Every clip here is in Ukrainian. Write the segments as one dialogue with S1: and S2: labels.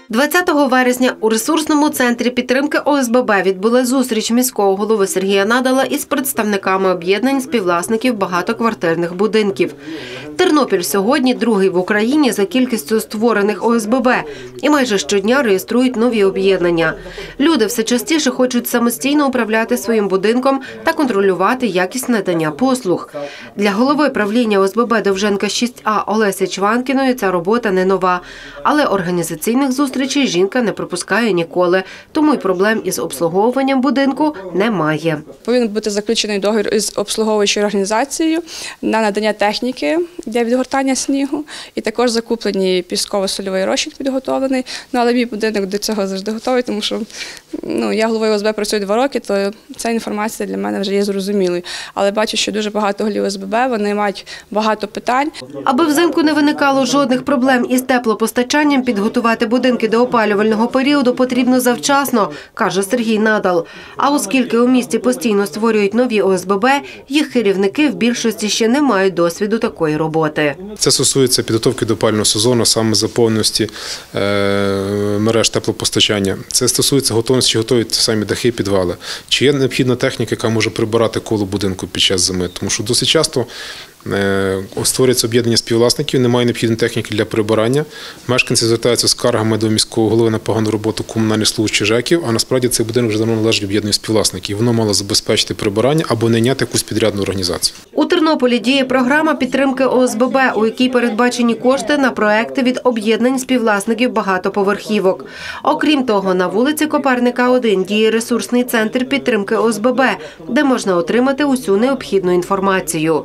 S1: 20 вересня у ресурсному центрі підтримки ОСББ відбула зустріч міського голови Сергія Надала із представниками об'єднань співвласників багатоквартирних будинків. Тернопіль сьогодні другий в Україні за кількістю створених ОСББ і майже щодня реєструють нові об'єднання. Люди все частіше хочуть самостійно управляти своїм будинком та контролювати якість надання послуг. Для голови правління ОСББ Довженка 6А Олесі Чванкіної ця робота не нова, але організаційних зустрічей жінка не пропускає ніколи, тому й проблем із обслуговуванням будинку немає.
S2: Повинен бути заключений договір із обслуговуючою організацією на надання техніки для відгортання снігу і також закуплені пісково-сольовий розчин підготовлений. Але мій будинок до цього завжди готовий, тому що я головою ОСББ працюю 2 роки, то ця інформація для мене вже є зрозумілою. Але бачу, що дуже багато голів ОСББ, вони мають багато питань.
S1: Аби взимку не виникало жодних проблем із теплопостачанням, підготувати будинки до опалювального періоду потрібно завчасно, каже Сергій Надал. А оскільки у місті постійно створюють нові ОСББ, їх керівники в більшості ще не мають досвіду такої роботи.
S3: Це стосується підготовки до опалювального сезону, саме заповненості мереж теплопостачання. Це стосується готовності, чи готові самі дахи, підвали. Чи є необхідна техніка, яка може прибирати коло будинку під час зими. Тому що досить часто створюється об'єднання співвласників, немає необхідної техніки для прибирання. Мешканці звертаються з скаргами до міського голови на погану роботу комунальних служб чи ЖЕКів, а насправді цей будинок вже давно належить об'єднанню співвласників. Воно мало забезпечити прибирання або найняти якусь підрядну організацію.
S1: У Тернополі діє програма підтримки ОСББ, у якій передбачені кошти на проекти від об'єднань співвласників багатоповерхівок. Окрім того, на вулиці Коперника, 1 діє ресурсний центр підтримки ОСББ, де можна отримати усю необхідну інформацію.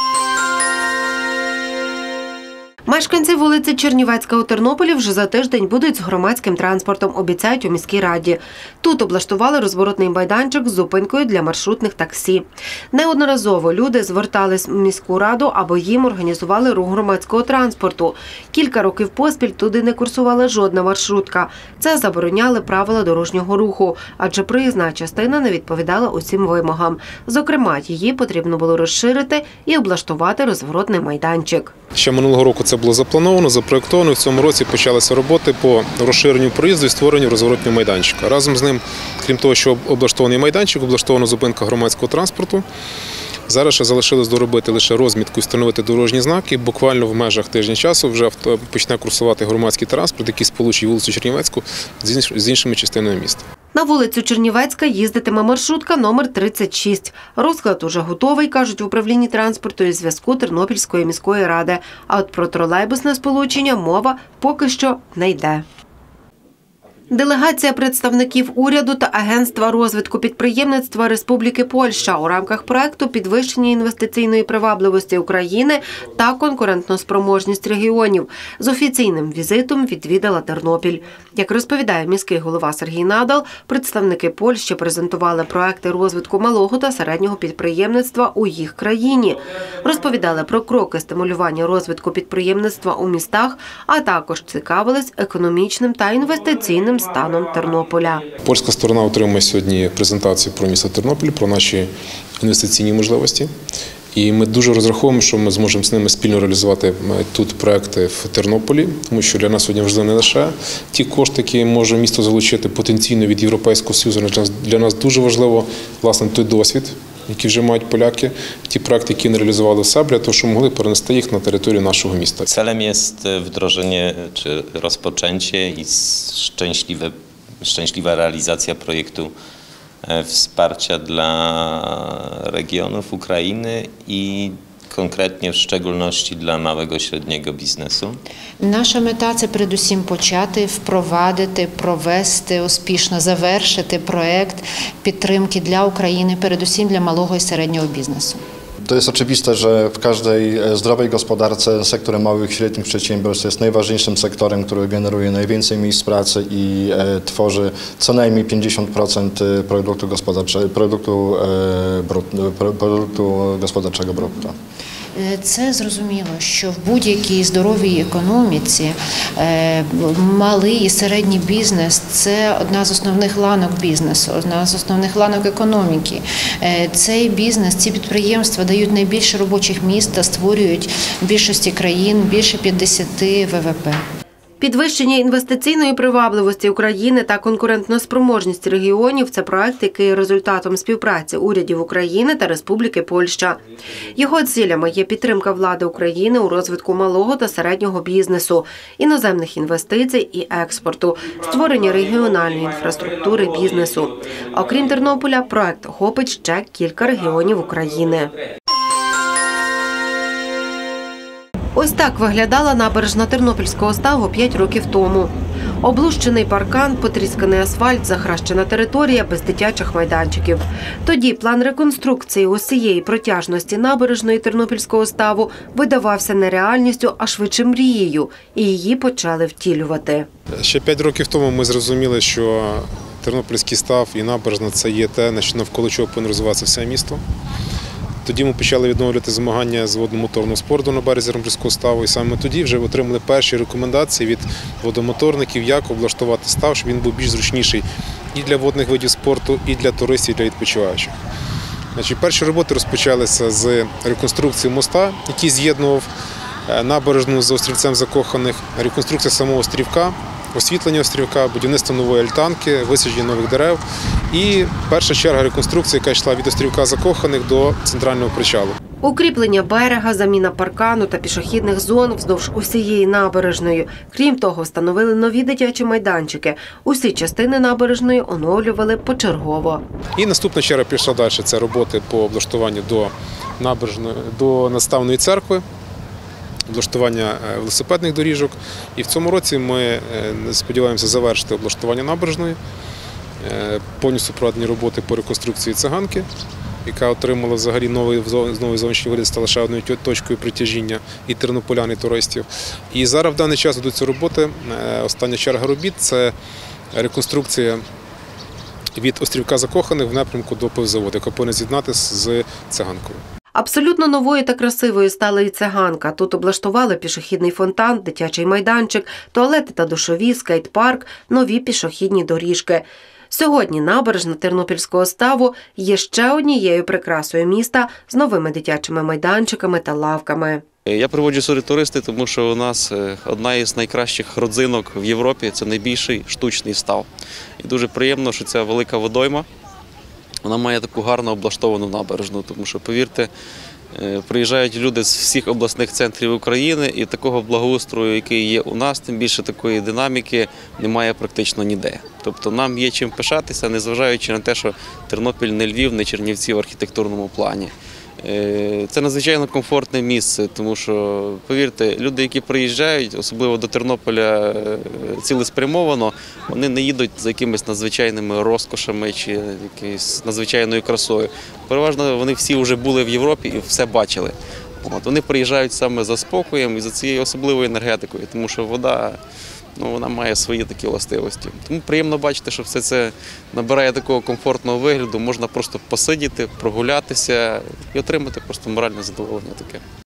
S1: Мешканці вулиці Чернівецька у Тернополі вже за тиждень будуть з громадським транспортом, обіцяють у міській раді. Тут облаштували розворотний майданчик з зупинкою для маршрутних таксі. Неодноразово люди звертались в міську раду, аби їм організували рух громадського транспорту. Кілька років поспіль туди не курсувала жодна маршрутка. Це забороняли правила дорожнього руху, адже проїзна частина не відповідала усім вимогам. Зокрема, її потрібно було розширити і облаштувати розворотний майданчик.
S3: Ще минулого року це було заплановано, запроєктовано. В цьому році почалися роботи по розширенню проїзду і створенню розворотного майданчика. Разом з ним, крім того, що облаштований майданчик, облаштована зупинка громадського транспорту. Зараз ще залишилось доробити лише розмітку і встановити дорожні знаки. Буквально в межах тижня часу вже почне курсувати громадський транспорт, який сполучить вулицю Чернівецьку з іншими частинами міста.
S1: На вулицю Чернівецька їздитиме маршрутка номер 36. Розклад уже готовий, кажуть в управлінні транспорту і зв'язку Тернопільської міської ради. А от про тролейбусне сполучення мова поки що не йде. Делегація представників уряду та Агентства розвитку підприємництва Республіки Польща у рамках проекту «Підвищення інвестиційної привабливості України та конкурентоспроможність регіонів» з офіційним візитом відвідала Тернопіль. Як розповідає міський голова Сергій Надал, представники Польщі презентували проекти розвитку малого та середнього підприємництва у їх країні. Розповідали про кроки стимулювання розвитку підприємництва у містах, а також цікавились економічним та інвестиційним станом Тернополя.
S3: Польська сторона отримує сьогодні презентацію про місто Тернопіль, про наші інвестиційні можливості. І ми дуже розраховуємо, що ми зможемо з ними спільно реалізувати тут проекти в Тернополі, тому що для нас сьогодні важливо не лише ті кошти, які може місто залучити потенційно від Європейського Союзу. Для нас дуже важливо, власне, той досвід, які вже мають поляки, ті проекти, які не реалізували в себе, для того, щоб могли перенести їх на територію нашого міста.
S4: Celem jest wdrożenie czy rozpoczęcie i szczęśliwa realizacja projektu wsparcia dla regionów Ukrainy i конкретно, в szczególności для малого і середнього бізнесу.
S5: Наша мета – це передусім почати, впровадити, провести, успішно завершити проект підтримки для України, передусім для малого і середнього бізнесу.
S6: To jest oczywiste, że w każdej zdrowej gospodarce sektor małych i średnich przedsiębiorstw jest najważniejszym sektorem, który generuje najwięcej miejsc pracy i tworzy co najmniej 50% produktu gospodarczego brutto.
S5: Це зрозуміло, що в будь-якій здоровій економіці малий і середній бізнес – це одна з основних ланок бізнесу, одна з основних ланок економіки. Цей бізнес, ці підприємства дають найбільше робочих місць та створюють в більшості країн більше 50 ВВП.
S1: Підвищення інвестиційної привабливості України та конкурентноспроможність регіонів – це проект, який є результатом співпраці урядів України та Республіки Польща. Його цілями є підтримка влади України у розвитку малого та середнього бізнесу, іноземних інвестицій і експорту, створення регіональної інфраструктури бізнесу. Окрім Тернополя, проект охопить ще кілька регіонів України. Ось так виглядала набережна Тернопільського ставу 5 років тому. Облущений паркан, потрісканий асфальт, захаращена територія без дитячих майданчиків. Тоді план реконструкції усієї протяжності набережної Тернопільського ставу видавався не реальністю, а швидше мрією, і її почали втілювати.
S3: Ще 5 років тому ми зрозуміли, що Тернопільський став і набережна – це є те, навколо чого повинно розвиватися все місто. Тоді ми почали відновлювати змагання з водномоторного спорту на березі Тернопільського ставу, і саме тоді вже отримали перші рекомендації від водомоторників, як облаштувати став, щоб він був більш зручніший і для водних видів спорту, і для туристів, і для відпочиваючих. Перші роботи розпочалися з реконструкції моста, який з'єднував набережну з острівцем Закоханих, реконструкція самого острівка, освітлення острівка, будівництво нової альтанки, висадження нових дерев і перша черга реконструкції, яка йшла від острівка Закоханих до центрального причалу.
S1: Укріплення берега, заміна паркану та пішохідних зон вздовж усієї набережної. Крім того, встановили нові дитячі майданчики. Усі частини набережної оновлювали почергово.
S3: І наступна черга пішла далі. Це роботи по облаштуванню до наставної церкви, облаштування велосипедних доріжок. І в цьому році ми сподіваємося завершити облаштування набережної, повністю проведені роботи по реконструкції циганки, яка отримала взагалі новий зовнішній вигляд, стала ще одною точкою притяжіння і тернополян, і туристів. І зараз в даний час ведуться роботи. Остання черга робіт – це реконструкція від острівка Закоханих в напрямку до пивзаводу, яка повинна з'єднатися з циганкою.
S1: Абсолютно новою та красивою стала і циганка. Тут облаштували пішохідний фонтан, дитячий майданчик, туалети та душові, скейт-парк, нові пішохідні доріжки. Сьогодні набережна Тернопільського ставу є ще однією прикрасою міста з новими дитячими майданчиками та лавками.
S7: Я приводжу сюди туристи, тому що у нас одна із найкращих родзинок в Європі – це найбільший штучний став. І дуже приємно, що ця велика водойма, вона має таку гарно облаштовану набережну, тому що, повірте, приїжджають люди з всіх обласних центрів України, і такого благоустрою, який є у нас, тим більше такої динаміки, немає практично ніде. Тобто нам є чим пишатися, незважаючи на те, що Тернопіль не Львів, не Чернівці в архітектурному плані. Це надзвичайно комфортне місце, тому що, повірте, люди, які приїжджають, особливо до Тернополя цілеспрямовано, вони не їдуть за якимись надзвичайними розкошами чи якоюсь надзвичайною красою. Переважно вони всі вже були в Європі і все бачили. Вони приїжджають саме за спокоєм і за цією особливою енергетикою, тому що вода, вона має свої такі властивості. Тому приємно бачити, що все це набирає такого комфортного вигляду, можна просто посидіти, прогулятися і отримати просто моральне задоволення таке.